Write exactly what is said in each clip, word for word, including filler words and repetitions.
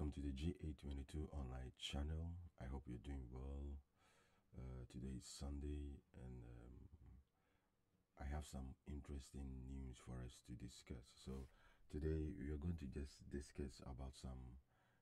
welcome to the G A twenty-two online channel. I hope you're doing well. Uh, today is Sunday, and um, I have some interesting news for us to discuss. So today we are going to just discuss about some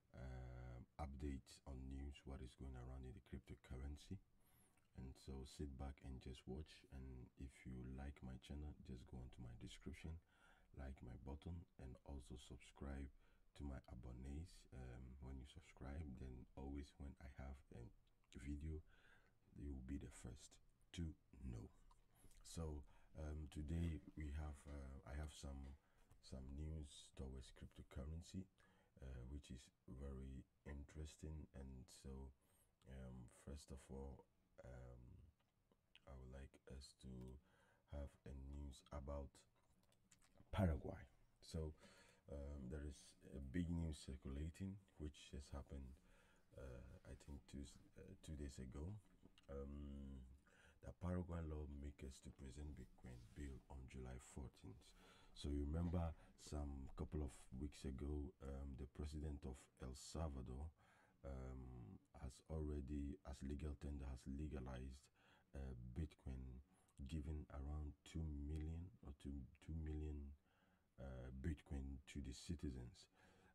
uh, updates on news, what is going around in the cryptocurrency. And so sit back and just watch. And if you like my channel, just go onto my description, like my button, and also subscribe to my abonnees. Um, when you subscribe, then always when I have a video, you will be the first to know. So um, today we have uh, I have some some news towards cryptocurrency, uh, which is very interesting. And so um, first of all, um, I would like us to have a news about Paraguay. So um, there is a big news circulating, which has happened, uh, I think, two, uh, two days ago. Um, the Paraguayan lawmakers to present Bitcoin bill on July fourteenth. So you remember some couple of weeks ago, um, the president of El Salvador um, has already, as legal tender, has legalized uh, Bitcoin, giving around two million or two two million uh, Bitcoin to the citizens.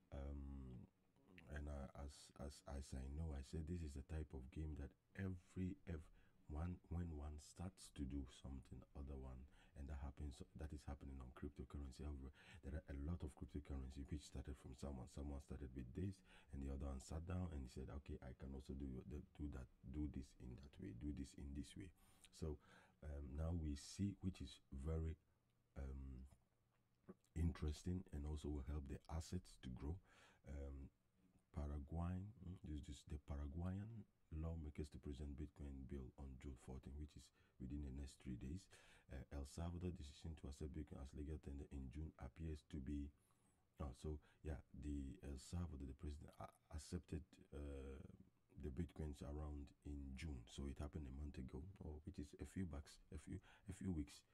Um, and uh, as as as I know, I said this is the type of game that every every one when one starts to do something, other one, and that happens. That is happening on cryptocurrency. However, there are a lot of cryptocurrency which started from someone. Someone started with this, and the other one sat down and he said, "Okay, I can also do the, do that, do this in that way, do this in this way." So um, now we see, which is very um, interesting, and also will help the assets to grow. Um, Paraguay, this is the Paraguayan lawmakers to present Bitcoin bill on June fourteenth, which is within the next three days. Uh, El Salvador decision to accept Bitcoin as legal tender in June appears to be. Oh, so yeah, the El Salvador, the president uh, accepted uh, the Bitcoins around in June. So it happened a month ago, or which is a few bucks, a few, a few weeks,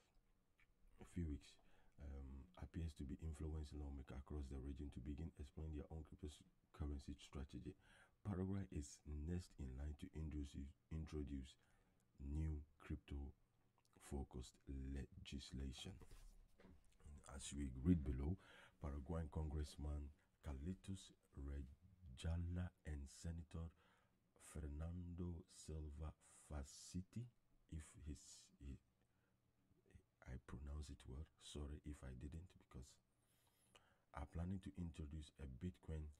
a few weeks. Um, appears to be influencing lawmakers across the region to begin exploring their own cryptocurrency strategy. Paraguay is next in line to introduce, introduce new crypto-focused legislation. As we read below, Paraguayan Congressman Carlitos Rejala and Senator Fernando Silva Faciti, if his, he, I pronounce it well, sorry if I didn't, because are planning to introduce a Bitcoin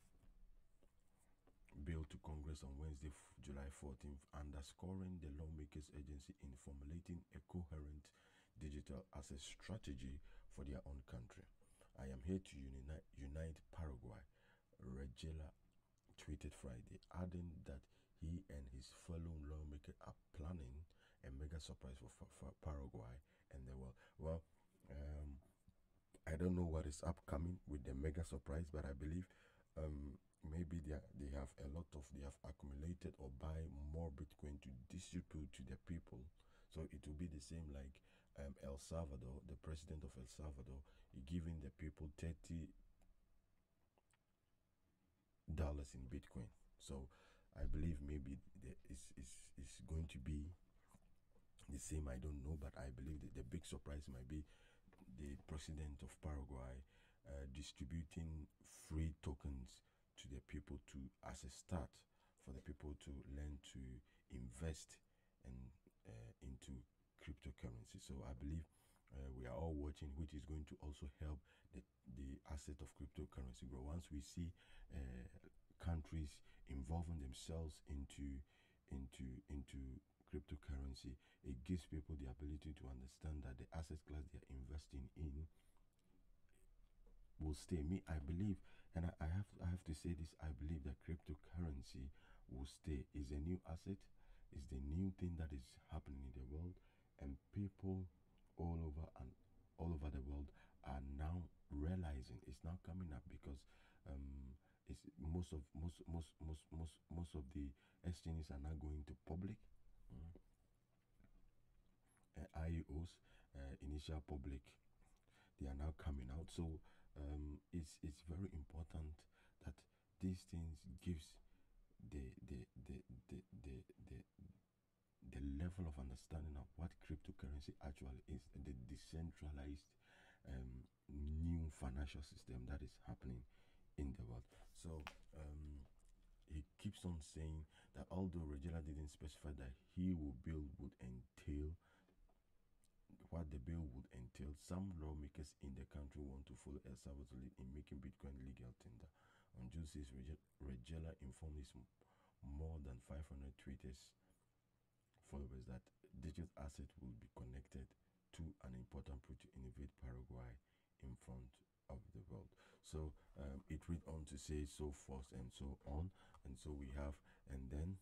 bill to Congress on Wednesday, July fourteenth, underscoring the lawmakers' agency in formulating a coherent digital asset strategy for their own country. I am here to unite, unite Paraguay, Regela tweeted Friday, adding that he and his fellow lawmakers are planning a mega surprise for, for, for Paraguay and the world. Well, um, I don't know what is upcoming with the mega surprise, but I believe um, maybe they, are, they have a lot of, they have accumulated or buy more Bitcoin to distribute to the people. So it will be the same like um, El Salvador, the president of El Salvador, giving the people thirty dollars in Bitcoin. So I believe maybe it's, it's, it's going to be the same. I don't know, but I believe that the big surprise might be the president of Paraguay uh, distributing free tokens to the people to as a start for the people to learn to invest and uh, into cryptocurrency. So I believe uh, we are all watching, which is going to also help the the asset of cryptocurrency grow. Once we see uh, countries involving themselves into into into cryptocurrency, it gives people the ability to understand that the asset class they are investing in will stay. Me, I believe, and I, I have I have to say this, I believe that cryptocurrency will stay. Is a new asset, is the new thing that is happening in the world, and people all over and all over the world are now realizing it's now coming up because um it's most of most most most most most of the exchanges are now going to public. Mm. Uh, I E Os, uh, initial public, they are now coming out. So um, it's it's very important that these things gives the the the the the, the the level of understanding of what cryptocurrency actually is, the decentralized um, new financial system that is happening in the world. So um, he keeps on saying that although Regella didn't specify that he will build would entail what the bill would entail, some lawmakers in the country want to follow El Salvador's lead in making Bitcoin legal tender. On June sixth, Regella informed his more than five hundred Twitters followers that digital asset will be connected to an important project to innovate Paraguay in front of the world. So um, it read on to say so forth and so on, and so we have, and then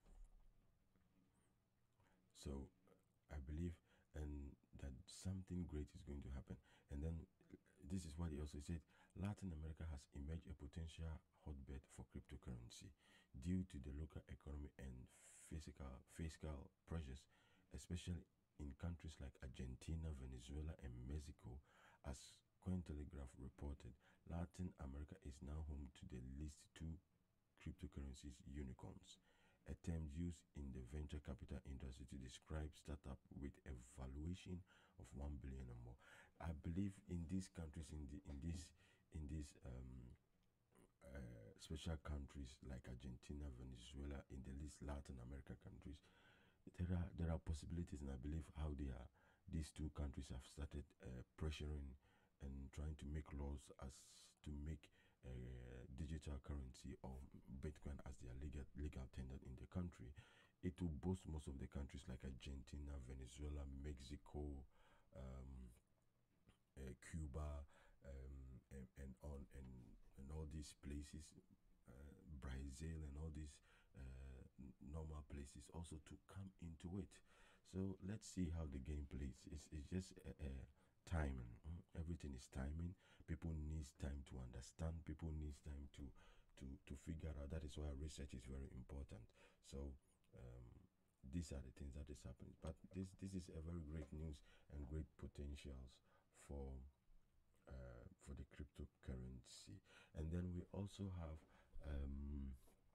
so I believe and that something great is going to happen. And then this is what he also said: Latin America has emerged a potential hotbed for cryptocurrency due to the local economy and fiscal fiscal pressures, especially in countries like Argentina, Venezuela, and Mexico. As Cointelegraph reported, Latin America is now home to the least two cryptocurrencies unicorns, a term used in the venture capital industry to describe startup with a valuation of one billion or more. I believe in these countries, in the in this in these um, uh, special countries like Argentina, Venezuela, in the least Latin America countries, there are there are possibilities, and I believe how they are. These two countries have started uh, pressuring and trying to make laws as to make uh, digital currency or Bitcoin as their legal legal tender in the country. It will boost most of the countries like Argentina, Venezuela, Mexico, um, uh, Cuba, um, and, and on and, and all these places, uh, Brazil and all these uh, normal places also to come into it. So let's see how the game plays. It's, it's just a, a timing. Mm, everything is timing. People needs time to understand. People needs time to to to figure out. That is why research is very important. So um, these are the things that is happening. But this this is a very great news and great potentials for uh, for the cryptocurrency. And then we also have um,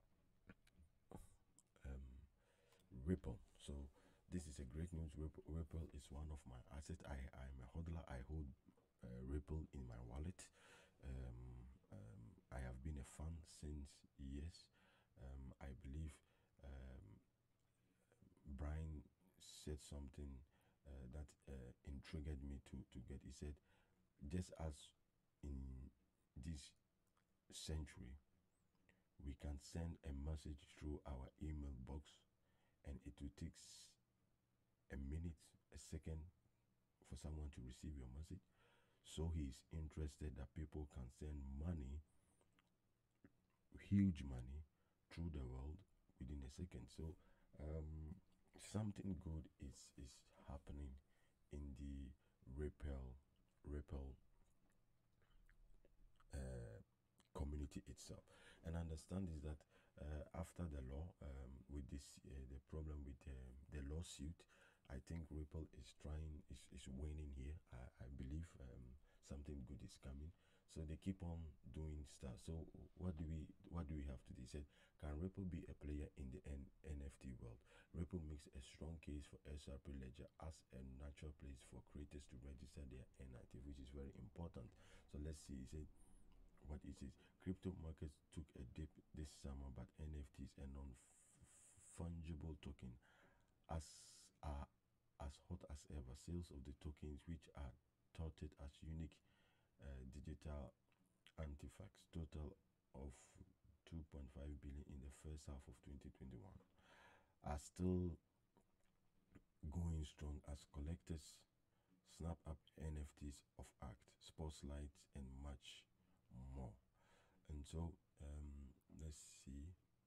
um, Ripple. So this is a great news. Ripple, Ripple is one of my assets. I I'm a hodler. I hold uh, Ripple in my wallet. Um, um, I have been a fan since years. Um, I believe um, Brian said something uh, that uh, intrigued me to to get. He said, just as in this century, we can send a message through our email box and it will take a minute, a second for someone to receive your message. So he is interested that people can send money, huge money, through the world within a second. So um, something good is is happening in the Ripple Ripple uh, community itself. And understand is that uh, after the law, um, with this uh, the problem with um, the lawsuit, I think Ripple is trying is, is winning here. I, I believe um, something good is coming. So they keep on doing stuff. So what do we what do we have to do? He said, can Ripple be a player in the N NFT world? Ripple makes a strong case for S R P Ledger as a natural place for creators to register their N F T, which is very important. So let's see. He said, what is it? Crypto markets took a dip this summer, but N F Ts, a non-fungible token, as are as hot as ever. Sales of the tokens, which are touted as unique uh, digital artifacts, total of two point five billion in the first half of twenty twenty-one, are still going strong as collectors snap up N F Ts of art, spotlights, and much more. And so um, let's see.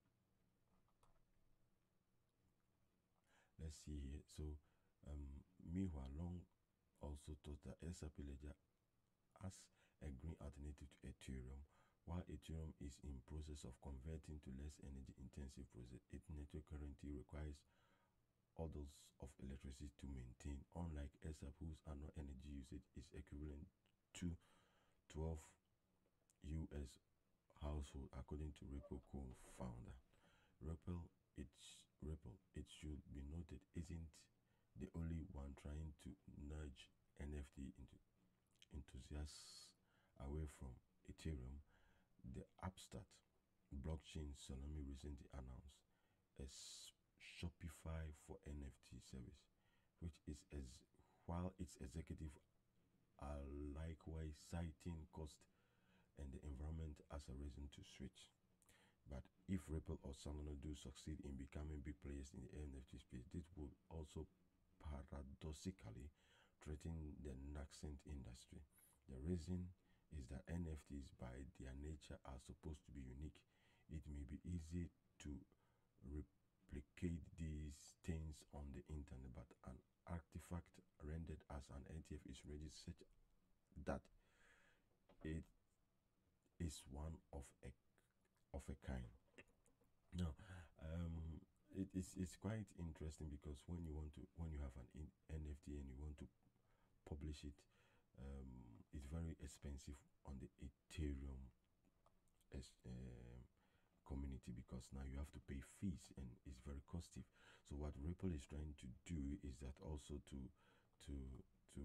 Let's see here. So um, Mihua Long also thought that S R P Ledger as a green alternative to Ethereum, while Ethereum is in process of converting to less energy intensive process. Its network currently requires orders of electricity to maintain, unlike S R P whose annual energy usage is equivalent to twelve U S household, according to Ripple co-founder. Ripple, it's Ripple. It should be noted, isn't the only one trying to nudge N F T into enthusiasts away from Ethereum. The upstart blockchain Solana recently announced a Shopify for N F T service, which is as while its executive are likewise citing cost and the environment as a reason to switch. But if Ripple or Solana do succeed in becoming big players in the N F T space, this would also paradoxically threaten the nascent industry. The reason is that N F Ts by their nature are supposed to be unique. It may be easy to replicate these things on the internet, but an artifact rendered as an N F T is registered such that it is one of a of a kind. Now, um, it is it's quite interesting because when you want to when you have an in, N F T and you want to publish it, um, it's very expensive on the Ethereum as, um, community, because now you have to pay fees and it's very costly. So what Ripple is trying to do is that also to to to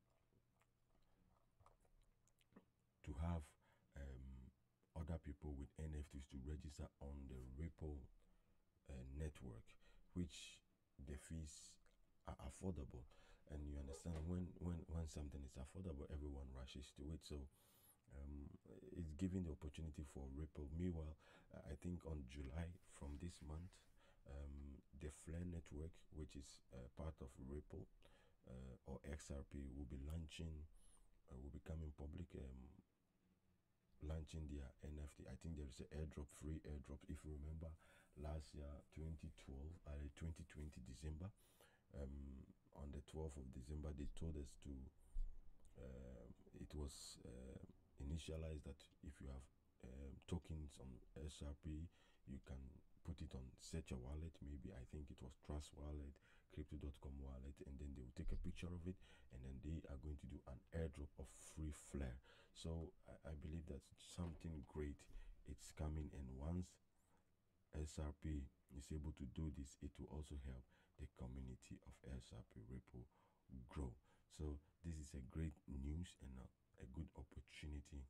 to have um, other people with N F Ts to register on the Ripple uh, network, which the fees are affordable. And you understand, when when when something is affordable, everyone rushes to it. So um, it's giving the opportunity for Ripple. Meanwhile, uh, I think on July from this month, um, the Flare network, which is uh, part of Ripple uh, or X R P, will be launching, uh, will be coming public. Um, launching their N F T. I think there is an airdrop, free airdrop. If you remember last year, twenty twelve, uh, twenty twenty December, um, on the twelfth of December, they told us to, uh, it was uh, initialized that if you have um, tokens on X R P, you can put it on such a wallet. Maybe I think it was Trust Wallet, Crypto dot com wallet, and then they will take a picture of it, and then they are going to do an airdrop of free Flare. So I, I believe that's something great. It's coming, and once X R P is able to do this, it will also help the community of X R P Ripple grow. So this is a great news and a, a good opportunity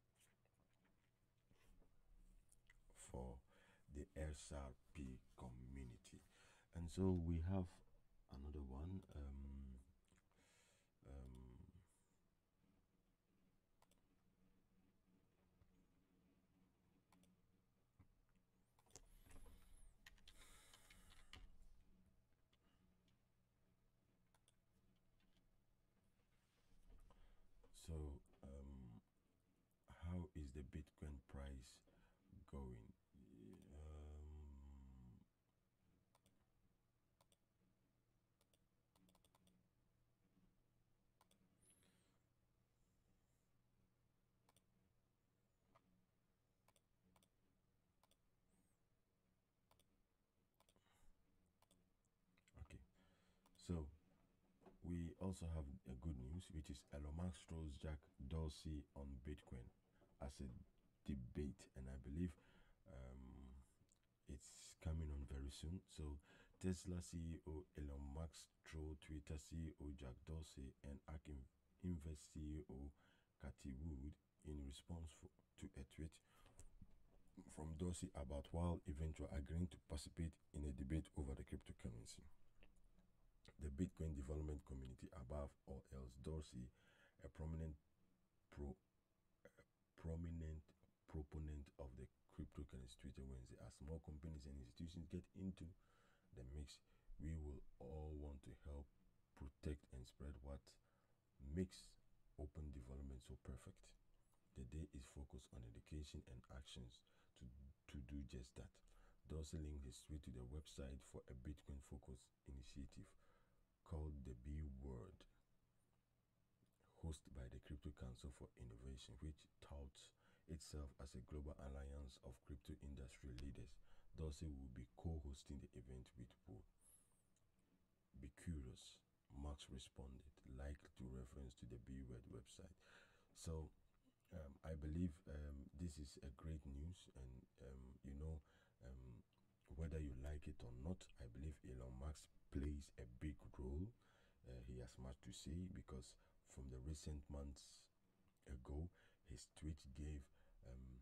for the X R P community. And so we have another one. Um, um, so, um, how is the Bitcoin price going? Um, okay, so we also have a good news, which is Elon Musk throws Jack Dorsey on Bitcoin as a debate, and I believe um, it's coming on very soon. So Tesla C E O Elon Musk threw Twitter C E O Jack Dorsey and ARK Invest C E O Cathie Wood in response for, to a tweet from Dorsey about while eventually agreeing to participate in a debate over the cryptocurrency. The Bitcoin development community, above all else, Dorsey, a prominent pro, a prominent proponent of the cryptocurrency, Twitter Wednesday, as more companies and institutions get into the mix, we will all want to help protect and spread what makes open development so perfect. The day is focused on education and actions to, to do just that. Dorsey linked his tweet to the website for a Bitcoin focused initiative called the B Word, hosted by the Crypto Council for Innovation, which touts itself as a global alliance of crypto industry leaders. Dorsey will be co-hosting the event with Wood. Be curious, Marx responded, likely to reference to the B Word website. So Um, I believe um, this is a great news, and um, you know, um, whether you like it or not, I believe Elon Musk plays a big role. Uh, he has much to say because from the recent months ago, his tweet gave um,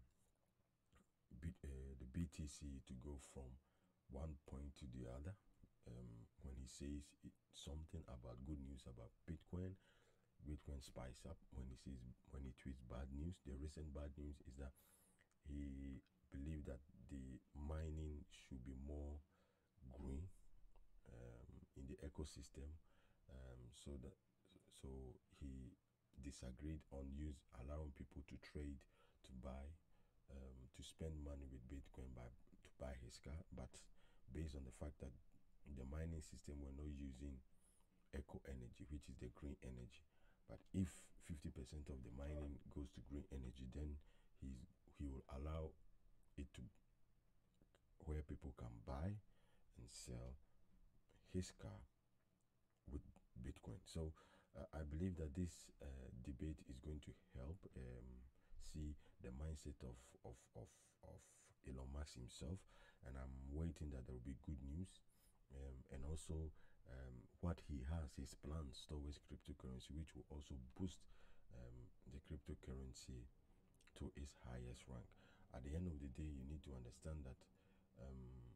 B, uh, the B T C to go from one point to the other. Um, when he says it, something about good news about Bitcoin, Bitcoin spikes up. When he says when he tweets bad news, the recent bad news is that he believed that the mining should be more green um, in the ecosystem. Um, so that so he disagreed on use allowing people to trade, to buy, um, to spend money with Bitcoin by to buy his car, but based on the fact that the mining system were not using eco energy, which is the green energy. But if fifty percent of the mining goes to green energy, then he's he will allow it to where people can buy and sell his car with Bitcoin. So uh, I believe that this uh, debate is going to help um, see the mindset of, of, of, of Elon Musk himself. And I'm waiting that there will be good news. Um, and also um, what he has, his plans towards cryptocurrency, which will also boost um, the cryptocurrency to its highest rank. At the end of the day, you need to understand that um,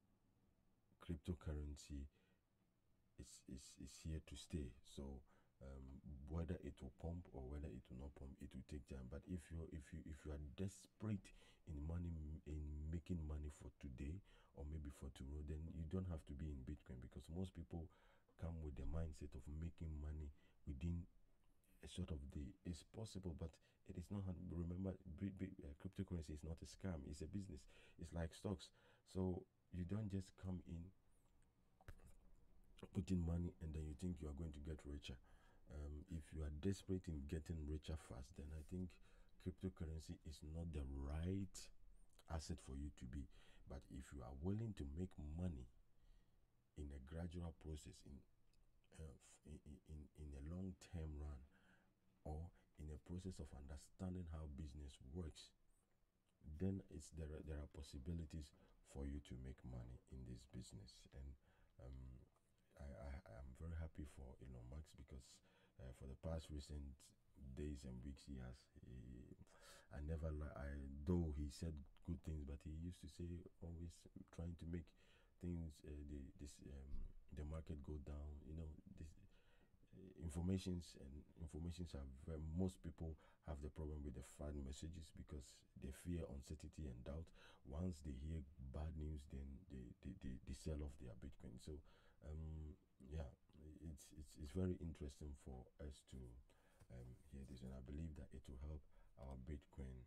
cryptocurrency is, is, is here to stay. So um, whether it will pump or whether it will not pump, it will take time. But if you if you if you are desperate in money in making money for today or maybe for tomorrow, then you don't have to be in Bitcoin, because most people come with the mindset of making money within a sort of the it's possible, but it is not. Remember, b- b- uh, cryptocurrency is not a scam, it's a business. It's like stocks. So you don't just come in, put in money, and then you think you are going to get richer. Um, if you are desperate in getting richer fast, then I think cryptocurrency is not the right asset for you to be. But if you are willing to make money in a gradual process, in uh, in, in, in a long term run, or in a process of understanding how business works, then it's there are, there are possibilities for you to make money in this business. And um, I, I am very happy for Elon Musk because uh, for the past recent days and weeks he has he, I never li- I though he said good things, but he used to say always trying to make things uh, the this um, the market go down. You know this informations and informations are very, most people have the problem with the fad messages because they fear uncertainty and doubt. Once they hear bad news, then they they, they, they sell off their Bitcoin. So um yeah, it's it's it's very interesting for us to um hear this, and I believe that it will help our Bitcoin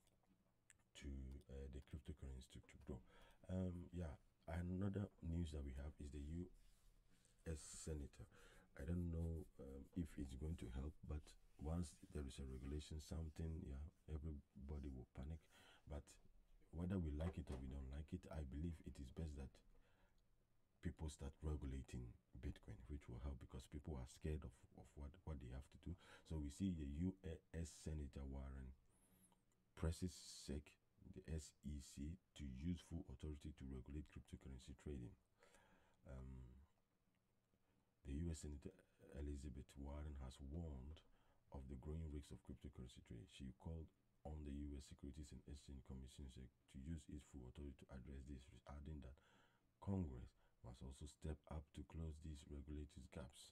to uh, the cryptocurrency to, to grow. Um yeah, another news that we have is the U S senator. I don't know um, if it's going to help, but once there is a regulation, something, yeah, everybody will panic. But whether we like it or we don't like it, I believe it is best that people start regulating Bitcoin, which will help because people are scared of, of what, what they have to do. So we see the U S Senator Warren presses S E C, the S E C, to use full authority to regulate cryptocurrency trading. Um, The U S Senator Elizabeth Warren has warned of the growing risks of cryptocurrency trading. She called on the U S Securities and Exchange Commission S E C to use its full authority to address this risk, adding that Congress must also step up to close these regulatory gaps.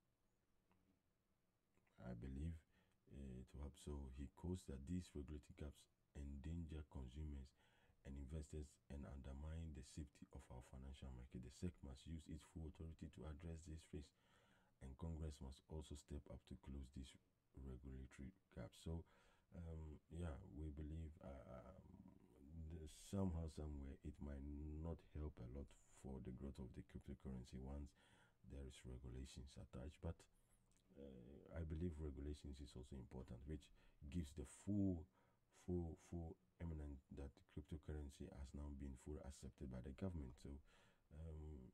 I believe uh, to help. So he quotes that these regulatory gaps endanger consumers and investors and undermine the safety of our financial market. The S E C must use its full authority to address this risk, and Congress must also step up to close these regulatory gaps. So, um, yeah, we believe uh, um, somehow, somewhere, it might not help a lot for the growth of the cryptocurrency once there is regulations attached. But uh, I believe regulations is also important, which gives the full, full, full eminent that cryptocurrency has now been fully accepted by the government. So um,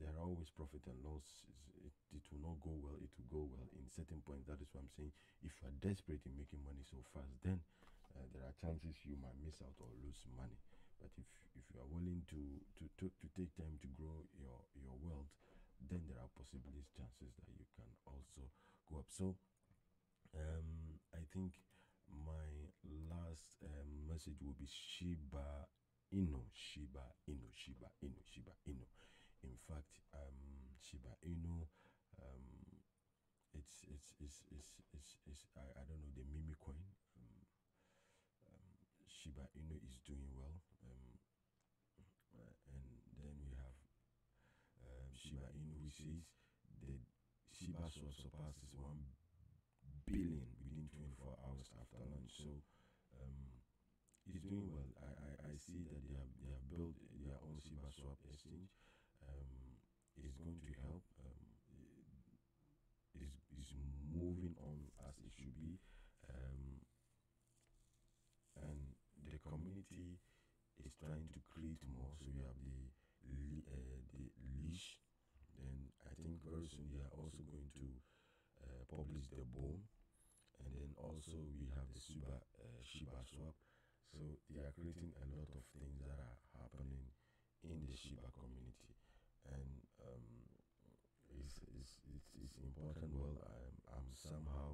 there are always profit and loss. It, it will not go well, it will go well in certain points. That is what I'm saying. If you are desperate in making money so fast, then uh, there are chances you might miss out or lose money. But if if you are willing to to to, to take time to grow your your wealth, then there are possibilities chances that you can also go up. So um I think my last um, message will be Shiba Inu, Shiba Inu, Shiba Inu, Shiba Inu. In fact, um, Shiba Inu, um, it's it's it's it's it's, it's I, I don't know, the meme coin. Um, um, Shiba Inu is doing well. Um, uh, and then we have um, Shiba Inu, which is the Shiba swap surpasses one billion within twenty-four hours after launch. So um, it's doing well. I, I, I see that they have they have built their own Shiba swap exchange. Um, it's going to help. Um, is is moving on as it should be. Um, and the community is trying to create more. So we have the uh, the leash. Then I think very soon they are also going to uh, publish the bone, and then also we have the Shiba uh, Shiba swap. So they are creating a lot of things that are happening in the Shiba community, and um, it's, it's, it's, it's important. Well, I'm, I'm somehow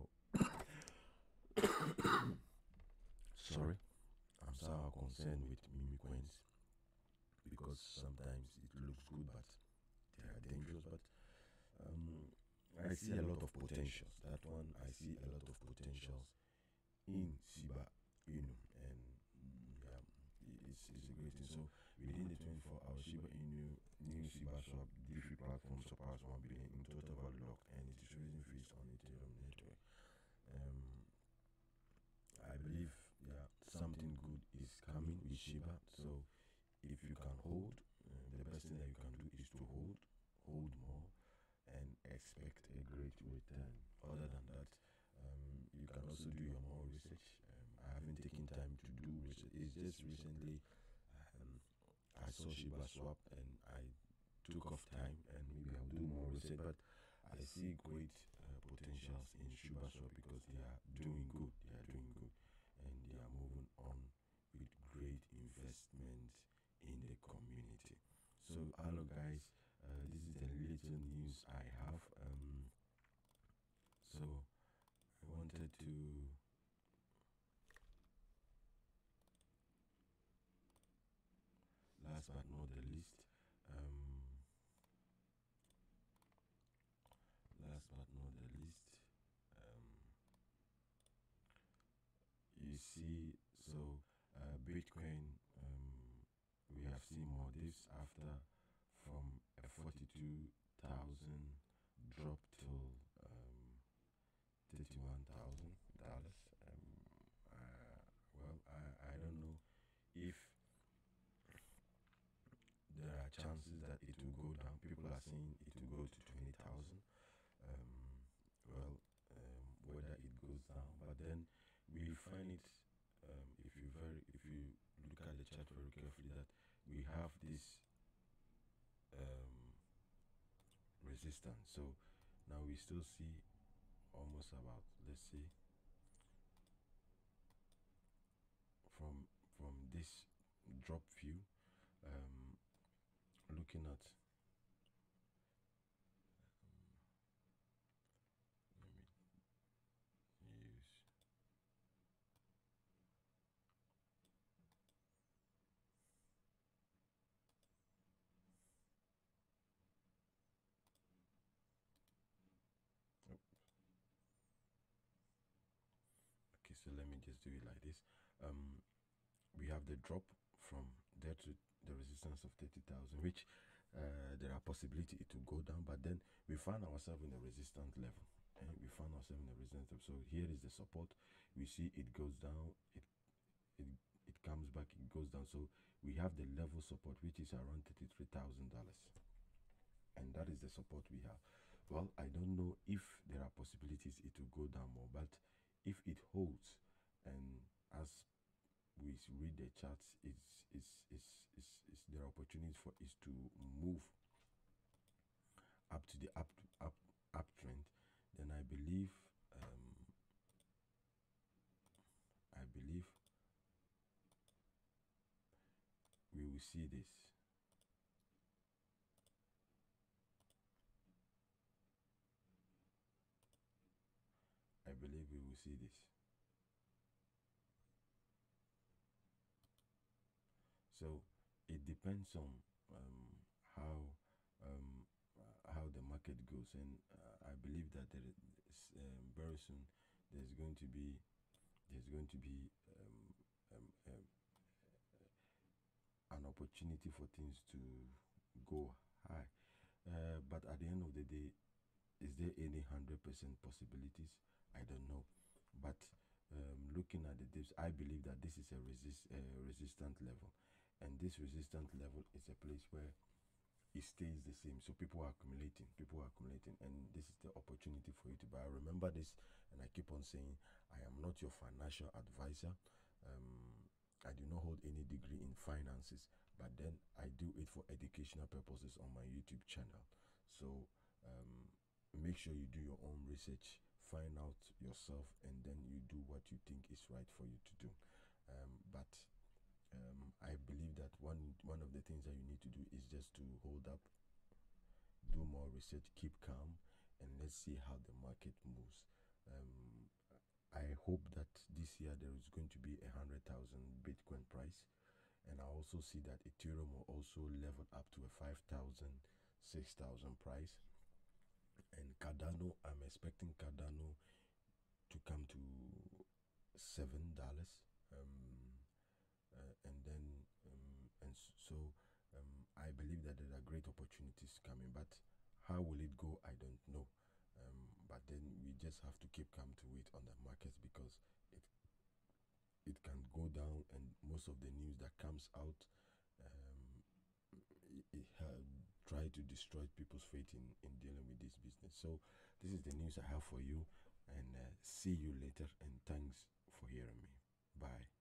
sorry, I'm somehow concerned with meme coins because sometimes it looks good, but they are dangerous. But um, I see a lot of potentials. That one, I see a lot of potentials in Shiba Inu, and yeah, it's, it's a great thing. So within the twenty-four hours, Shiba Inu new Shiba swap DeFi platform surpassed one billion in total value locked, and it is raising fees on Ethereum network. Um, I believe yeah something good is coming with Shiba. So if you can hold, uh, the best thing that you can do is to hold, hold more, and expect a great return. Other than that, um, you can also do your more research. Um, I haven't taken time to do research. It's just recently um, I saw Shiba Swap and I took off time, and maybe I'll do more research. But I see great uh, potentials in Shiba Swap because they are doing good. They are doing good, and they are moving on with great investment in the community. So hello guys, uh, this is the little news I have. Um, so I wanted to last but not the least, um, last but not the least, um, you see, so uh, Bitcoin, um, we have seen more dips after from a forty-two thousand drop to um, thirty-one thousand dollars. Um, uh, well, I, I don't know if there are chances that it will go down. People are saying it will go to twenty thousand. Um, well, um, whether it goes down, but then we find it. Um, if you very, if you look at the chart very carefully, that we have this um, resistance. So now we still see almost about, let's see, from from this drop view, um, looking at um, let me use oh, okay, so let me just do it like this. Um, we have the drop from there to the resistance of thirty thousand, which uh, there are possibility it will go down, but then we find ourselves in the resistance level, and we find ourselves in the resistance level. So here is the support. We see it goes down, it it it comes back, it goes down. So we have the level support, which is around thirty-three thousand dollars, and that is the support we have. Well, I don't know if there are possibilities it will go down more, but if it holds, and as we read the charts, it's it's it's, it's, it's there are opportunities for it to move to the up up uptrend, then I believe um, I believe we will see this. I believe we will see this. So it depends on um, how um, uh, how the market goes, and uh, I believe that there is um, very soon there's going to be there's going to be um, um, um, an opportunity for things to go high. Uh, but at the end of the day, is there any hundred percent possibilities? I don't know. But um, looking at the dips, I believe that this is a resist a resistant level, and this resistant level is a place where it stays the same. So people are accumulating, people are accumulating, and this is the opportunity for you to buy. Remember this, and I keep on saying, I am not your financial advisor. Um, I do not hold any degree in finances, but then I do it for educational purposes on my YouTube channel. So um, make sure you do your own research, find out yourself, and then you do what you think is right for you to do. Um, but um, I believe that one one of the things that you need to do is just to hold up, do more research, keep calm, and let's see how the market moves. Um, I hope that this year there is going to be a hundred thousand Bitcoin price, and I also see that Ethereum will also level up to a five thousand, six thousand price. And Cardano, I'm expecting Cardano to come to seven dollars. Um, uh, and then um, and so um, I believe that there are great opportunities coming, but how will it go? I don't know. Um, but then we just have to keep calm to wait on the markets, because it it can go down, and most of the news that comes out um, it, it uh, try to destroy people's faith in, in dealing with this business. So this is the news I have for you, and uh, see you later, and thanks for hearing me. Bye.